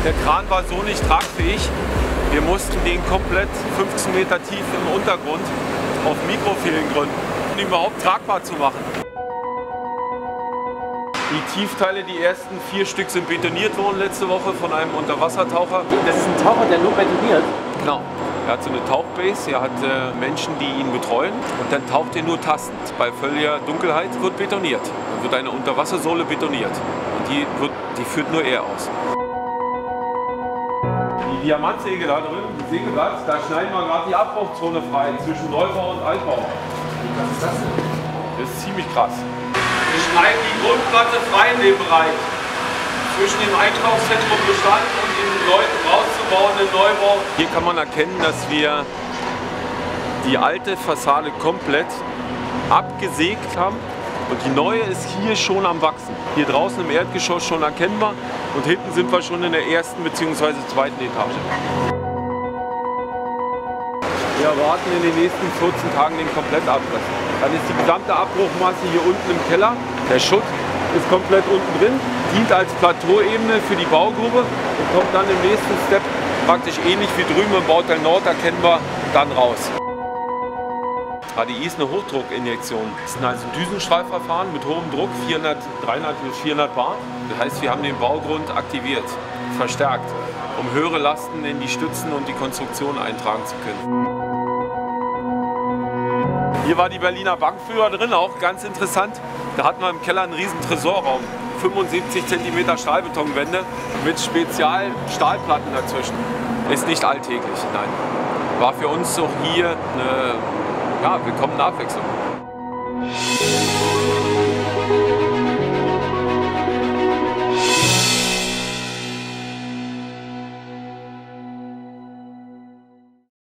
Der Kran war so nicht tragfähig. Wir mussten den komplett 15 Meter tief im Untergrund auf Mikrofilm gründen, um ihn überhaupt tragbar zu machen. Die Tiefteile, die ersten 4 Stück sind betoniert worden letzte Woche von einem Unterwassertaucher. Das ist ein Taucher, der nur betoniert? Genau. Er hat so eine Tauchbase, er hat Menschen, die ihn betreuen und dann taucht er nur tastend. Bei völliger Dunkelheit wird betoniert. Dann wird eine Unterwassersohle betoniert und die führt nur er aus. Die Diamantsäge da drin, das Sägeblatt, da schneiden wir gerade die Abbruchzone frei zwischen Neubau und Altbau. Was ist das denn? Das ist ziemlich krass. Wir schneiden die Grundplatte frei in dem Bereich. Zwischen dem Einkaufszentrum Bestand und den Leuten rauszubauenden Neubau. Hier kann man erkennen, dass wir die alte Fassade komplett abgesägt haben. Und die neue ist hier schon am Wachsen. Hier draußen im Erdgeschoss schon erkennbar. Und hinten sind wir schon in der ersten bzw. zweiten Etage. Wir erwarten in den nächsten 14 Tagen den Komplettabriss. Dann ist die gesamte Abbruchmasse hier unten im Keller. Der Schutt ist komplett unten drin, dient als Plateauebene für die Baugrube und kommt dann im nächsten Step praktisch ähnlich wie drüben im Bauteil Nord erkennbar dann raus. HDI ist eine Hochdruckinjektion. Das ist also ein Düsenstrahlverfahren mit hohem Druck, 300 bis 400 Bar. Das heißt, wir haben den Baugrund aktiviert, verstärkt, um höhere Lasten in die Stützen und die Konstruktion eintragen zu können. Hier war die Berliner Bank früher drin, auch ganz interessant. Da hatten wir im Keller einen riesen Tresorraum. 75 cm Stahlbetonwände mit Spezialstahlplatten dazwischen. Ist nicht alltäglich, nein. War für uns auch hier eine willkommene Abwechslung.